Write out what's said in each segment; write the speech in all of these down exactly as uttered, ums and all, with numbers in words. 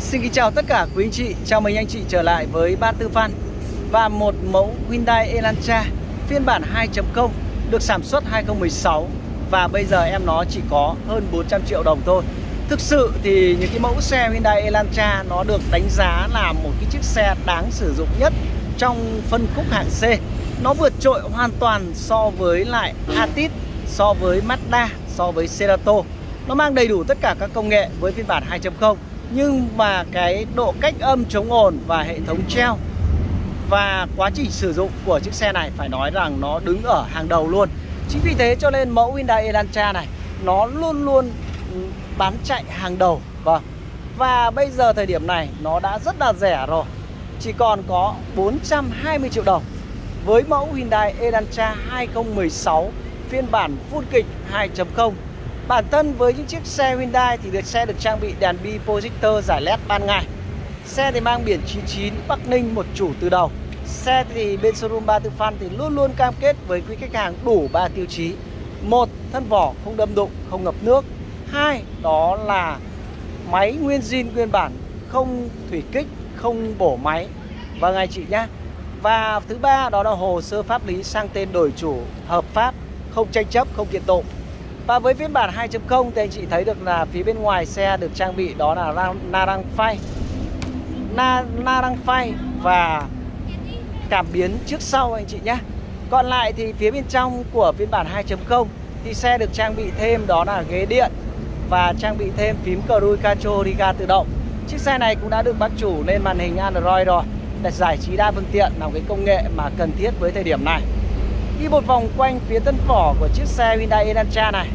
Xin kính chào tất cả quý anh chị, chào mừng anh chị trở lại với Ban Tư Văn và một mẫu Hyundai Elantra phiên bản hai chấm không được sản xuất hai không một sáu và bây giờ em nó chỉ có hơn bốn trăm triệu đồng thôi. Thực sự thì những cái mẫu xe Hyundai Elantra nó được đánh giá là một cái chiếc xe đáng sử dụng nhất trong phân khúc hạng C. Nó vượt trội hoàn toàn so với lại Altis, so với Mazda, so với Cerato. Nó mang đầy đủ tất cả các công nghệ với phiên bản hai chấm không. Nhưng mà cái độ cách âm chống ồn và hệ thống treo và quá trình sử dụng của chiếc xe này phải nói rằng nó đứng ở hàng đầu luôn. Chính vì thế cho nên mẫu Hyundai Elantra này nó luôn luôn bán chạy hàng đầu. Vâng. Và bây giờ thời điểm này nó đã rất là rẻ rồi, chỉ còn có bốn trăm hai mươi triệu đồng với mẫu Hyundai Elantra hai không một sáu phiên bản full kịch hai chấm không. Bản thân với những chiếc xe Hyundai thì được xe được trang bị đèn bi projector giải led ban ngày. Xe thì mang biển chín chín Bắc Ninh một chủ từ đầu. Xe thì bên showroom Ban Tư Văn thì luôn luôn cam kết với quý khách hàng đủ ba tiêu chí. Một, thân vỏ không đâm đụng, không ngập nước. Hai, đó là máy nguyên zin nguyên bản, không thủy kích, không bổ máy. Vâng anh chị nhé. Và thứ ba đó là hồ sơ pháp lý sang tên đổi chủ hợp pháp, không tranh chấp, không kiện tụng. Và với phiên bản hai chấm không thì anh chị thấy được là phía bên ngoài xe được trang bị đó là na răng phay na, na răng phay và cảm biến trước sau anh chị nhé. Còn lại thì phía bên trong của phiên bản hai chấm không thì xe được trang bị thêm đó là ghế điện và trang bị thêm phím cruise control đi ga tự động. Chiếc xe này cũng đã được bác chủ lên màn hình Android rồi, để giải trí đa phương tiện là một cái công nghệ mà cần thiết với thời điểm này. Đi một vòng quanh phía thân vỏ của chiếc xe Hyundai Elantra này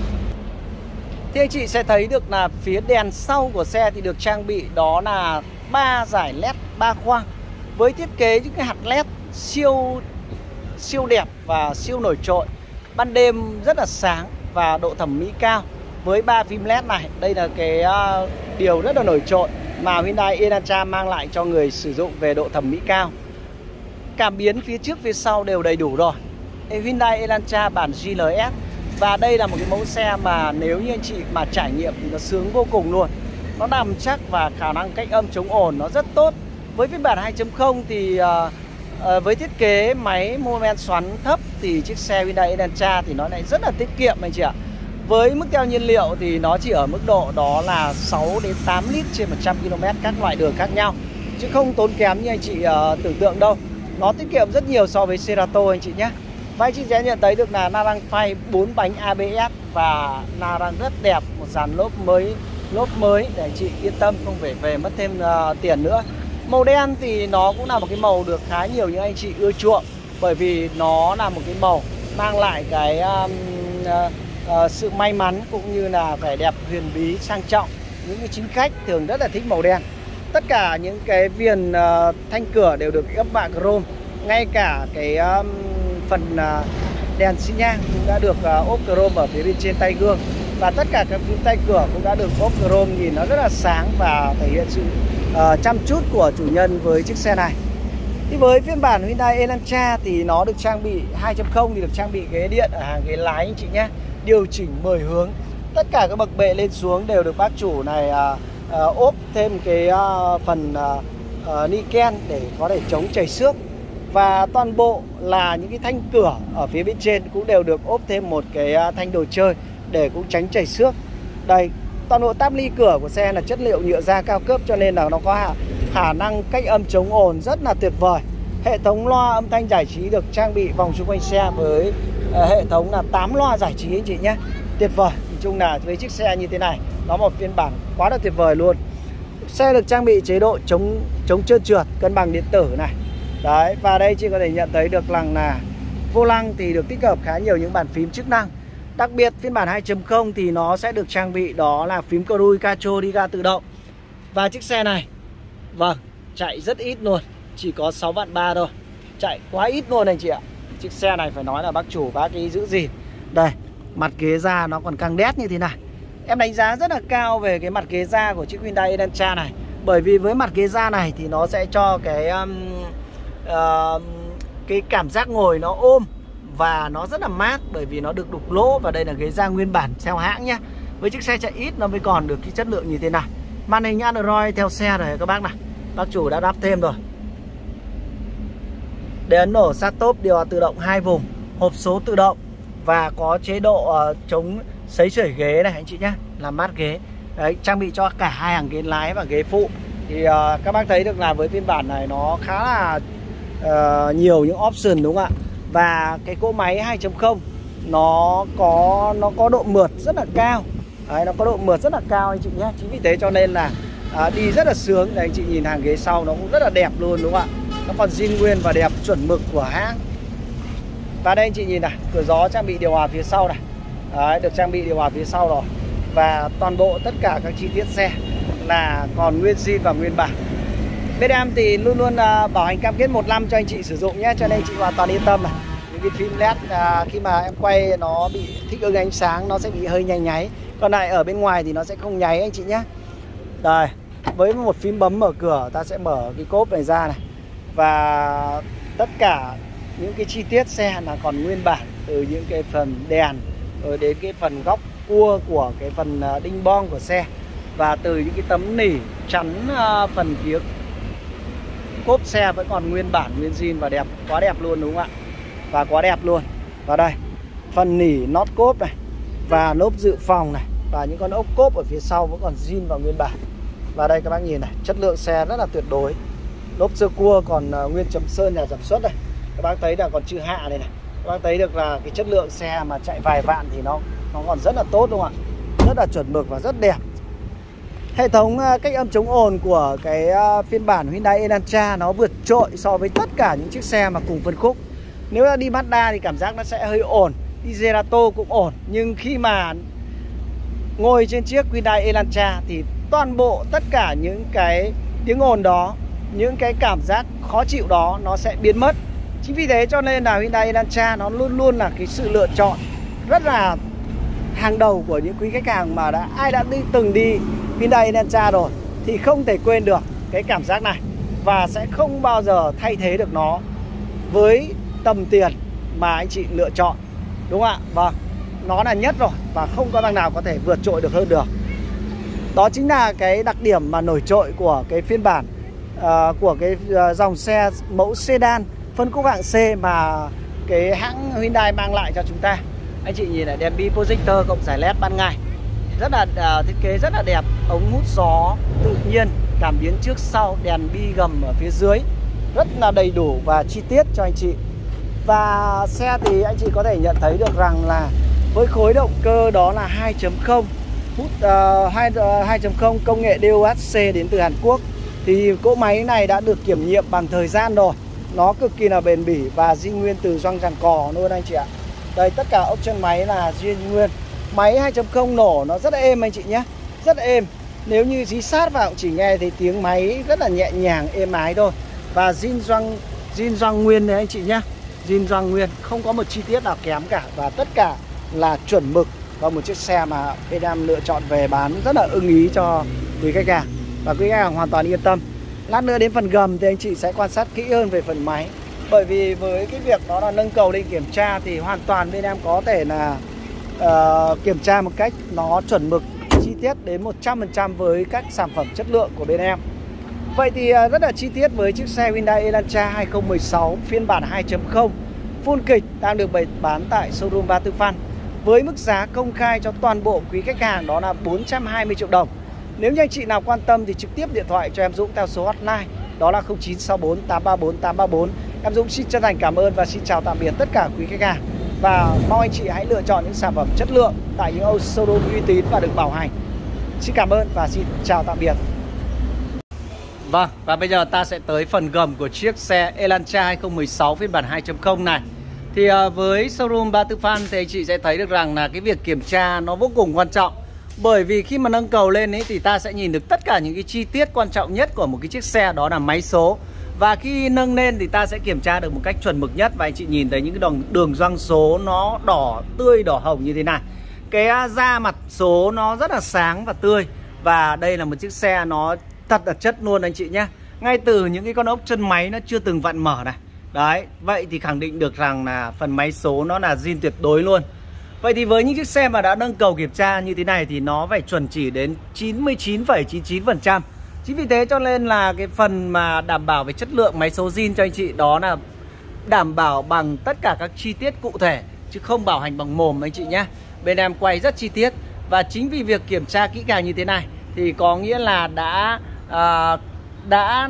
thì anh chị sẽ thấy được là phía đèn sau của xe thì được trang bị đó là ba dải led ba khoang với thiết kế những cái hạt led siêu siêu đẹp và siêu nổi trội, ban đêm rất là sáng và độ thẩm mỹ cao với ba phím led này. Đây là cái uh, điều rất là nổi trội mà Hyundai Elantra mang lại cho người sử dụng về độ thẩm mỹ cao. Cảm biến phía trước phía sau đều đầy đủ rồi. Hyundai Elantra bản giê lờ ét. Và đây là một cái mẫu xe mà nếu như anh chị mà trải nghiệm thì nó sướng vô cùng luôn. Nó nằm chắc và khả năng cách âm chống ồn nó rất tốt. Với phiên bản hai chấm không thì uh, uh, với thiết kế máy mô men xoắn thấp thì chiếc xe Hyundai Elantra thì nó lại rất là tiết kiệm anh chị ạ. Với mức tiêu nhiên liệu thì nó chỉ ở mức độ đó là sáu đến tám lít trên một trăm ki lô mét các loại đường khác nhau, chứ không tốn kém như anh chị uh, tưởng tượng đâu. Nó tiết kiệm rất nhiều so với Cerato anh chị nhé. Và anh chị sẽ nhận thấy được là na răng phay bốn bánh a bê ét và na răng rất đẹp, một dàn lốp mới, lốp mới để anh chị yên tâm không phải về mất thêm uh, tiền nữa. Màu đen thì nó cũng là một cái màu được khá nhiều những anh chị ưa chuộng, bởi vì nó là một cái màu mang lại cái um, uh, uh, sự may mắn cũng như là vẻ đẹp huyền bí sang trọng. Những cái chính khách thường rất là thích màu đen. Tất cả những cái viền uh, thanh cửa đều được ốp mạ chrome, ngay cả cái um, phần uh, đèn xi nhan cũng đã được uh, ốp chrome ở phía bên trên tay gương, và tất cả các phím tay cửa cũng đã được ốp chrome, nhìn nó rất là sáng và thể hiện sự uh, chăm chút của chủ nhân với chiếc xe này. Thì với phiên bản Hyundai Elantra thì nó được trang bị hai chấm không thì được trang bị ghế điện ở hàng ghế lái anh chị nhé, điều chỉnh mười hướng, tất cả các bậc bệ lên xuống đều được bác chủ này uh, uh, ốp thêm cái uh, phần uh, uh, niken để có thể chống chảy xước. Và toàn bộ là những cái thanh cửa ở phía bên trên cũng đều được ốp thêm một cái thanh đồ chơi để cũng tránh chảy xước. Đây, toàn bộ táp ly cửa của xe là chất liệu nhựa da cao cấp cho nên là nó có khả năng cách âm chống ồn rất là tuyệt vời. Hệ thống loa âm thanh giải trí được trang bị vòng xung quanh xe với uh, hệ thống là tám loa giải trí anh chị nhé. Tuyệt vời. Nói chung là với chiếc xe như thế này, nó một phiên bản quá là tuyệt vời luôn. Xe được trang bị chế độ chống chống trơn trượt, cân bằng điện tử này. Đấy, và đây chị có thể nhận thấy được rằng là vô lăng thì được tích hợp khá nhiều những bàn phím chức năng. Đặc biệt phiên bản hai chấm không thì nó sẽ được trang bị đó là phím cruise control đi ga tự động. Và chiếc xe này, vâng, chạy rất ít luôn, chỉ có sáu vạn ba thôi. Chạy quá ít luôn anh chị ạ. Chiếc xe này phải nói là bác chủ bác ấy giữ gìn. Đây, mặt ghế da nó còn căng đét như thế này. Em đánh giá rất là cao về cái mặt ghế da của chiếc Hyundai Elantra này. Bởi vì với mặt ghế da này thì nó sẽ cho cái um, uh, cái cảm giác ngồi nó ôm và nó rất là mát, bởi vì nó được đục lỗ và đây là ghế da nguyên bản theo hãng nhá. Với chiếc xe chạy ít nó mới còn được cái chất lượng như thế này. Màn hình Android theo xe rồi các bác này, bác chủ đã đắp thêm rồi. Để ấn nổ start top, điều hòa tự động hai vùng, hộp số tự động và có chế độ uh, chống sấy sưởi ghế này anh chị nhé, làm mát ghế. Đấy, trang bị cho cả hai hàng ghế lái và ghế phụ. Thì uh, các bác thấy được là với phiên bản này nó khá là uh, nhiều những option đúng không ạ? Và cái cỗ máy hai chấm không nó có nó có độ mượt rất là cao. Đấy, nó có độ mượt rất là cao anh chị nhé. Chính vì thế cho nên là uh, đi rất là sướng. Đây anh chị nhìn hàng ghế sau nó cũng rất là đẹp luôn đúng không ạ? Nó còn zin nguyên và đẹp chuẩn mực của hãng. Và đây anh chị nhìn này, cửa gió trang bị điều hòa phía sau này. Đấy, được trang bị điều hòa phía sau rồi. Và toàn bộ tất cả các chi tiết xe là còn nguyên zin và nguyên bản. Bên em thì luôn luôn uh, bảo hành cam kết một năm cho anh chị sử dụng nhé, cho nên anh chị hoàn toàn yên tâm này. Những cái phím led uh, khi mà em quay nó bị thích ứng ánh sáng nó sẽ bị hơi nháy nháy. Còn lại ở bên ngoài thì nó sẽ không nháy anh chị nhé. Đây, với một phím bấm mở cửa ta sẽ mở cái cốp này ra này. Và tất cả những cái chi tiết xe là còn nguyên bản, từ những cái phần đèn rồi đến cái phần góc cua của cái phần đinh bong của xe, và từ những cái tấm nỉ chắn phần phía cốp xe vẫn còn nguyên bản, nguyên zin và đẹp, quá đẹp luôn đúng không ạ? Và quá đẹp luôn. Và đây, phần nỉ nót cốp này và lốp dự phòng này và những con ốc cốp ở phía sau vẫn còn zin và nguyên bản. Và đây các bác nhìn này, chất lượng xe rất là tuyệt đối. Lốp sơ cua còn uh, nguyên chấm sơn nhà sản xuất này. Các bác thấy là còn chữ hạ này này. Các bác thấy được là cái chất lượng xe mà chạy vài vạn thì nó nó còn rất là tốt đúng không ạ? Rất là chuẩn mực và rất đẹp. Hệ thống uh, cách âm chống ồn của cái uh, phiên bản Hyundai Elantra nó vượt trội so với tất cả những chiếc xe mà cùng phân khúc. Nếu là đi Mazda thì cảm giác nó sẽ hơi ồn, đi Cerato cũng ồn, nhưng khi mà ngồi trên chiếc Hyundai Elantra thì toàn bộ tất cả những cái tiếng ồn đó, những cái cảm giác khó chịu đó nó sẽ biến mất. Chính vì thế cho nên là Hyundai Elantra nó luôn luôn là cái sự lựa chọn rất là hàng đầu của những quý khách hàng mà đã ai đã đi từng đi Hyundai Elantra rồi thì không thể quên được cái cảm giác này, và sẽ không bao giờ thay thế được nó với tầm tiền mà anh chị lựa chọn, đúng không ạ? Vâng, nó là nhất rồi và không có thằng nào có thể vượt trội được hơn được. Đó chính là cái đặc điểm mà nổi trội của cái phiên bản uh, của cái uh, dòng xe mẫu sedan phân khúc hạng C mà cái hãng Hyundai mang lại cho chúng ta. Anh chị nhìn này, đèn bi projector cộng giải led ban ngày, rất là uh, thiết kế rất là đẹp. Ống hút gió tự nhiên, cảm biến trước sau, đèn bi gầm ở phía dưới, rất là đầy đủ và chi tiết cho anh chị. Và xe thì anh chị có thể nhận thấy được rằng là với khối động cơ đó là hai chấm không, hút uh, hai chấm không công nghệ đê o ét xê đến từ Hàn Quốc, thì cỗ máy này đã được kiểm nghiệm bằng thời gian rồi. Nó cực kỳ là bền bỉ và zin nguyên từ gioăng giàn cò luôn anh chị ạ. Đây, tất cả ốc chân máy là zin nguyên. Máy hai chấm không nổ nó rất là êm anh chị nhé, rất là êm. Nếu như dí sát vào chỉ nghe thì tiếng máy rất là nhẹ nhàng, êm ái thôi. Và zin gioăng zin gioăng nguyên đấy anh chị nhé, zin gioăng nguyên, không có một chi tiết nào kém cả, và tất cả là chuẩn mực. Và một chiếc xe mà bên em lựa chọn về bán rất là ưng ý cho quý khách hàng, và quý khách hàng hoàn toàn yên tâm. Lát nữa đến phần gầm thì anh chị sẽ quan sát kỹ hơn về phần máy, bởi vì với cái việc đó là nâng cầu lên kiểm tra thì hoàn toàn bên em có thể là uh, kiểm tra một cách nó chuẩn mực, chi tiết đến một trăm phần trăm với các sản phẩm chất lượng của bên em. Vậy thì uh, rất là chi tiết với chiếc xe Hyundai Elantra hai không một sáu phiên bản hai chấm không full kịch đang được bày bán tại showroom Ba Tư Phan với mức giá công khai cho toàn bộ quý khách hàng đó là bốn trăm hai mươi triệu đồng. Nếu như anh chị nào quan tâm thì trực tiếp điện thoại cho em Dũng theo số hotline đó là không chín sáu bốn tám ba bốn tám ba bốn. Em Dũng xin chân thành cảm ơn và xin chào tạm biệt tất cả quý khách hàng, và mong anh chị hãy lựa chọn những sản phẩm chất lượng tại những showroom uy tín và được bảo hành. Xin cảm ơn và xin chào tạm biệt. Vâng, và bây giờ ta sẽ tới phần gầm của chiếc xe Elantra hai không một sáu phiên bản hai chấm không này. Thì uh, với showroom Ba Tư Phan thì anh chị sẽ thấy được rằng là cái việc kiểm tra nó vô cùng quan trọng. Bởi vì khi mà nâng cầu lên ấy thì ta sẽ nhìn được tất cả những cái chi tiết quan trọng nhất của một cái chiếc xe, đó là máy số. Và khi nâng lên thì ta sẽ kiểm tra được một cách chuẩn mực nhất. Và anh chị nhìn thấy những cái đường, đường gioăng số nó đỏ tươi, đỏ hồng như thế này. Cái da mặt số nó rất là sáng và tươi. Và đây là một chiếc xe nó thật là chất luôn anh chị nhé. Ngay từ những cái con ốc chân máy nó chưa từng vặn mở này. Đấy, vậy thì khẳng định được rằng là phần máy số nó là zin tuyệt đối luôn. Vậy thì với những chiếc xe mà đã nâng cầu kiểm tra như thế này thì nó phải chuẩn chỉ đến chín mươi chín phẩy chín mươi chín phần trăm. Chính vì thế cho nên là cái phần mà đảm bảo về chất lượng máy số zin cho anh chị đó là đảm bảo bằng tất cả các chi tiết cụ thể, chứ không bảo hành bằng mồm anh chị nhé. Bên em quay rất chi tiết. Và chính vì việc kiểm tra kỹ càng như thế này thì có nghĩa là đã à, đã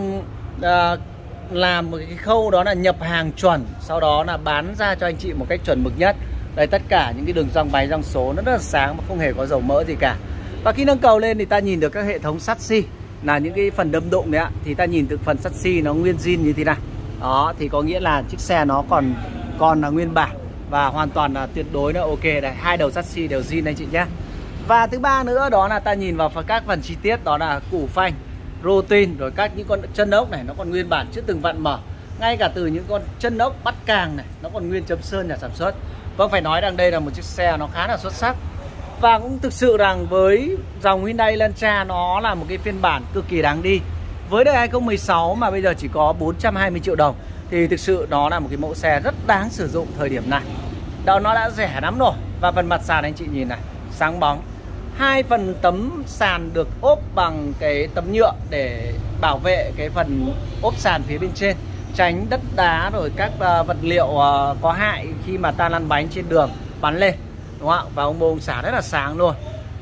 à, làm một cái khâu đó là nhập hàng chuẩn, sau đó là bán ra cho anh chị một cách chuẩn mực nhất. Đây, tất cả những cái đường gioăng máy gioăng số nó rất là sáng mà không hề có dầu mỡ gì cả. Và khi nâng cầu lên thì ta nhìn được các hệ thống sắt xi, là những cái phần đâm đụng đấy ạ, thì ta nhìn được phần sắt xi nó nguyên zin như thế này. Đó thì có nghĩa là chiếc xe nó còn còn là nguyên bản và hoàn toàn là tuyệt đối là ok. Đây, hai đầu sắt xi đều zin anh chị nhé. Và thứ ba nữa đó là ta nhìn vào các phần chi tiết, đó là củ phanh, rô tin, rồi các những con chân ốc này nó còn nguyên bản chưa từng vặn mở. Ngay cả từ những con chân ốc bắt càng này nó còn nguyên chấm sơn nhà sản xuất. Vâng, phải nói rằng đây là một chiếc xe nó khá là xuất sắc. Và cũng thực sự rằng với dòng Hyundai Elantra nó là một cái phiên bản cực kỳ đáng đi. Với đời hai không một sáu mà bây giờ chỉ có bốn trăm hai mươi triệu đồng thì thực sự nó là một cái mẫu xe rất đáng sử dụng thời điểm này. Đó, nó đã rẻ lắm rồi. Và phần mặt sàn anh chị nhìn này, sáng bóng. Hai phần tấm sàn được ốp bằng cái tấm nhựa để bảo vệ cái phần ốp sàn phía bên trên, tránh đất đá rồi các uh, vật liệu uh, có hại khi mà ta lăn bánh trên đường bắn lên, đúng không ạ? Và ông bô ông xả rất là sáng luôn.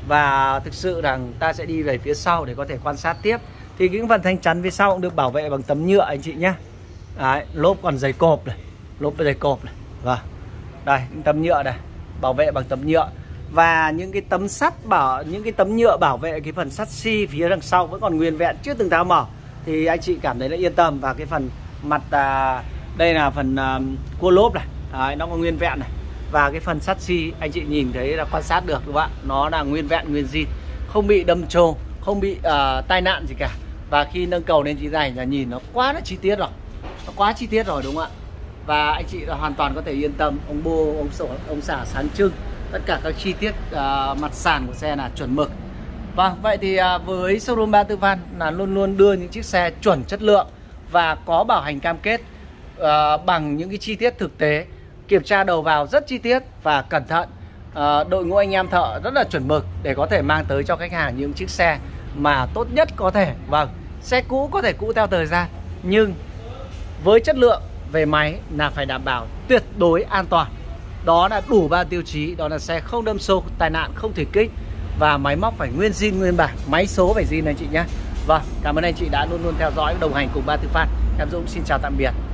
Và thực sự rằng ta sẽ đi về phía sau để có thể quan sát tiếp. Thì những phần thanh chắn phía sau cũng được bảo vệ bằng tấm nhựa anh chị nhé. Đấy, lốp còn dày cộp này, lốp dày cộp này. Và đây, những tấm nhựa này, bảo vệ bằng tấm nhựa. Và những cái tấm sắt bảo những cái tấm nhựa bảo vệ cái phần sắt xi phía đằng sau vẫn còn nguyên vẹn, chưa từng tháo mở, thì anh chị cảm thấy là yên tâm. Và cái phần mặt à, đây là phần à, cua lốp này, đấy, nó còn nguyên vẹn này. Và cái phần sắt xi anh chị nhìn thấy là quan sát được, đúng không ạ? Nó là nguyên vẹn nguyên zin, không bị đâm trồ, không bị uh, tai nạn gì cả. Và khi nâng cầu lên như thế này là nhìn nó quá là chi tiết rồi, nó quá chi tiết rồi, đúng không ạ? Và anh chị là hoàn toàn có thể yên tâm, ông bô ông sổ ông xả sáng trưng, tất cả các chi tiết uh, mặt sàn của xe là chuẩn mực. Vâng, vậy thì uh, với showroom Ba Tư Văn là luôn luôn đưa những chiếc xe chuẩn chất lượng và có bảo hành cam kết uh, bằng những cái chi tiết thực tế, kiểm tra đầu vào rất chi tiết và cẩn thận. uh, Đội ngũ anh em thợ rất là chuẩn mực để có thể mang tới cho khách hàng những chiếc xe mà tốt nhất có thể. Vâng, xe cũ có thể cũ theo thời gian, nhưng với chất lượng về máy là phải đảm bảo tuyệt đối an toàn. Đó là đủ ba tiêu chí, đó là xe không đâm xô, tai nạn không thể kích, và máy móc phải nguyên zin nguyên bản, máy số phải zin anh chị nhé. Vâng, cảm ơn anh chị đã luôn luôn theo dõi và đồng hành cùng Ba Tư Phát. Em Dũng xin chào tạm biệt.